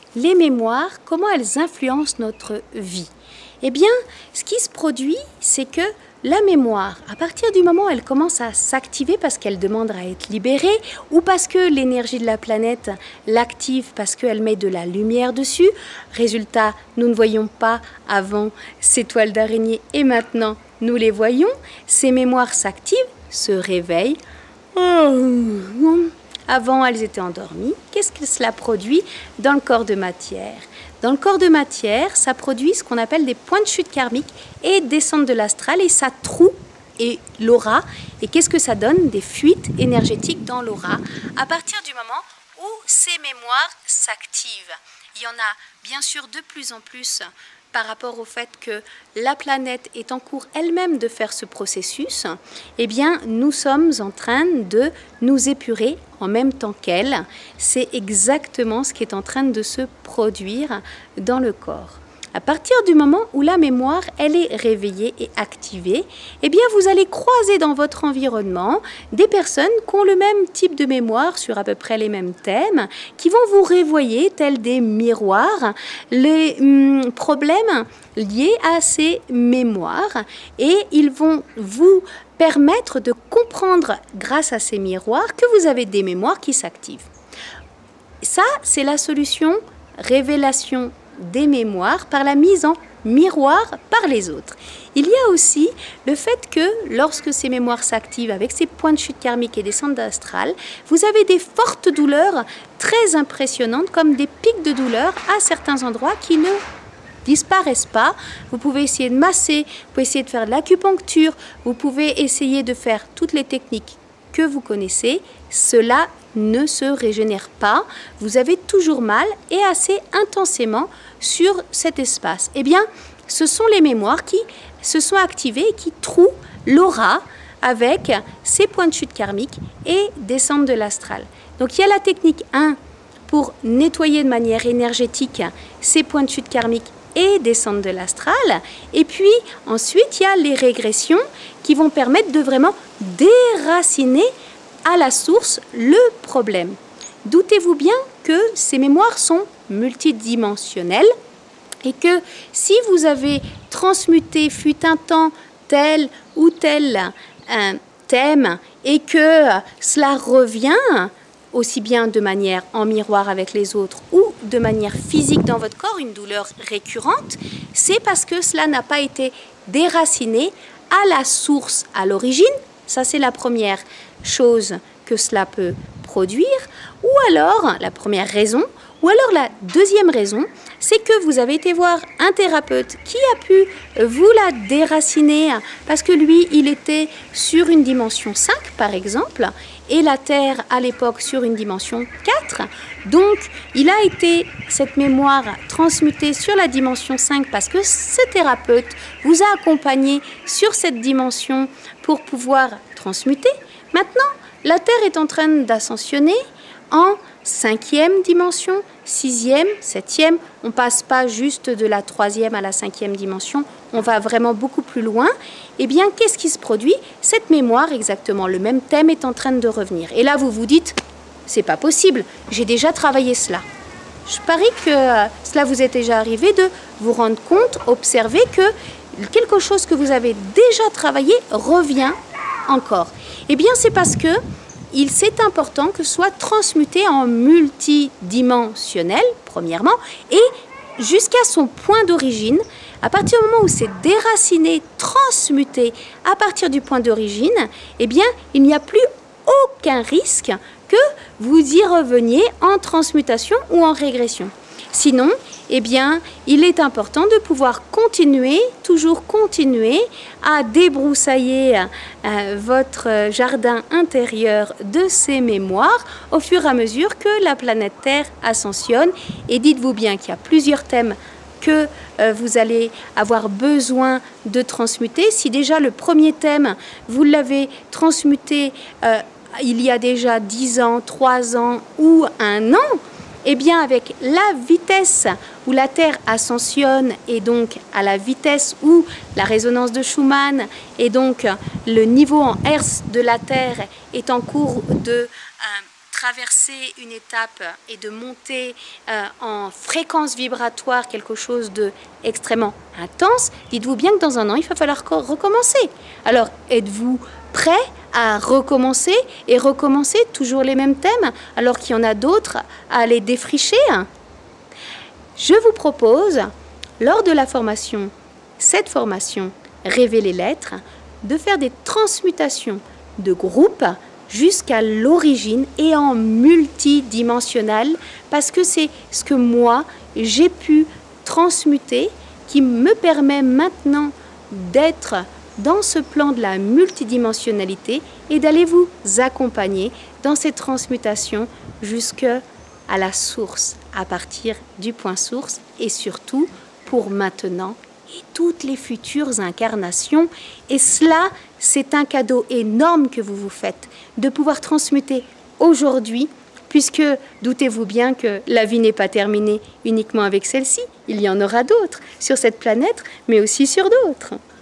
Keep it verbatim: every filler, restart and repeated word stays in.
les mémoires, comment elles influencent notre vie? Eh bien, ce qui se produit, c'est que la mémoire, à partir du moment où elle commence à s'activer parce qu'elle demande à être libérée ou parce que l'énergie de la planète l'active parce qu'elle met de la lumière dessus, résultat, nous ne voyions pas avant ces toiles d'araignée et maintenant nous les voyons, ces mémoires s'activent, se réveillent. Avant, elles étaient endormies. Qu'est-ce que cela produit dans le corps de matière? Dans le corps de matière, ça produit ce qu'on appelle des points de chute karmiques et descente de l'astral et ça troue et l'aura. Et qu'est-ce que ça donne? Des fuites énergétiques dans l'aura à partir du moment où ces mémoires s'activent. Il y en a bien sûr de plus en plus par rapport au fait que la planète est en cours elle-même de faire ce processus. Eh bien, nous sommes en train de nous épurer en même temps qu'elle. C'est exactement ce qui est en train de se produire dans le corps. À partir du moment où la mémoire, elle est réveillée et activée, eh bien, vous allez croiser dans votre environnement des personnes qui ont le même type de mémoire sur à peu près les mêmes thèmes, qui vont vous révoyer tels des miroirs les hum, problèmes liés à ces mémoires et ils vont vous permettre de comprendre grâce à ces miroirs que vous avez des mémoires qui s'activent. Ça, c'est la solution révélation des mémoires par la mise en miroir par les autres. Il y a aussi le fait que lorsque ces mémoires s'activent avec ces points de chute karmique et descente d'astral, vous avez des fortes douleurs très impressionnantes comme des pics de douleur à certains endroits qui ne disparaissent pas. Vous pouvez essayer de masser, vous pouvez essayer de faire de l'acupuncture, vous pouvez essayer de faire toutes les techniques que vous connaissez. Cela ne se régénère pas, vous avez toujours mal et assez intensément sur cet espace. Eh bien, ce sont les mémoires qui se sont activées et qui trouent l'aura avec ces points de chute karmique et descente de l'astral. Donc il y a la technique un pour nettoyer de manière énergétique ces points de chute karmique et descente de l'astral. Et puis ensuite, il y a les régressions qui vont permettre de vraiment déraciner à la source le problème. Doutez-vous bien que ces mémoires sont multidimensionnelles et que si vous avez transmuté fut un temps tel ou tel un thème et que cela revient aussi bien de manière en miroir avec les autres ou de manière physique dans votre corps, une douleur récurrente, c'est parce que cela n'a pas été déraciné à la source, à l'origine. Ça, c'est la première chose que cela peut produire, ou alors, la première raison, ou alors la deuxième raison, c'est que vous avez été voir un thérapeute qui a pu vous la déraciner parce que lui, il était sur une dimension cinq, par exemple, et la Terre, à l'époque, sur une dimension quatre. Donc, il a été, cette mémoire, transmutée sur la dimension cinq parce que ce thérapeute vous a accompagné sur cette dimension pour pouvoir transmuter. Maintenant, la Terre est en train d'ascensionner en cinquième dimension, sixième, septième. On ne passe pas juste de la troisième à la cinquième dimension, on va vraiment beaucoup plus loin. Eh bien, qu'est-ce qui se produit? Cette mémoire, exactement le même thème, est en train de revenir. Et là, vous vous dites, c'est pas possible, j'ai déjà travaillé cela. Je parie que euh, cela vous est déjà arrivé de vous rendre compte, observer que quelque chose que vous avez déjà travaillé revient encore. Eh bien, c'est parce que il c'est important que ce soit transmuté en multidimensionnel, premièrement, et jusqu'à son point d'origine. À partir du moment où c'est déraciné, transmuté à partir du point d'origine, eh bien, il n'y a plus aucun risque que vous y reveniez en transmutation ou en régression. Sinon, eh bien, il est important de pouvoir continuer, toujours continuer à débroussailler euh, votre jardin intérieur de ces mémoires au fur et à mesure que la planète Terre ascensionne. Et dites-vous bien qu'il y a plusieurs thèmes que euh, vous allez avoir besoin de transmuter. Si déjà le premier thème, vous l'avez transmuté euh, il y a déjà dix ans, trois ans ou un an, eh bien, avec la vitesse où la Terre ascensionne et donc à la vitesse où la résonance de Schumann et donc le niveau en hertz de la Terre est en cours de euh, traverser une étape et de monter euh, en fréquence vibratoire quelque chose d'extrêmement intense, dites-vous bien que dans un an, il va falloir recommencer. Alors, êtes-vous prêt à recommencer et recommencer toujours les mêmes thèmes alors qu'il y en a d'autres à les défricher? Je vous propose, lors de la formation, cette formation Rêver les lettres, de faire des transmutations de groupe jusqu'à l'origine et en multidimensionnel, parce que c'est ce que moi j'ai pu transmuter qui me permet maintenant d'être dans ce plan de la multidimensionnalité et d'aller vous accompagner dans ces transmutations jusqu'à la source, à partir du point source et surtout pour maintenant et toutes les futures incarnations. Et cela, c'est un cadeau énorme que vous vous faites, de pouvoir transmuter aujourd'hui, puisque doutez-vous bien que la vie n'est pas terminée uniquement avec celle-ci. Il y en aura d'autres sur cette planète, mais aussi sur d'autres.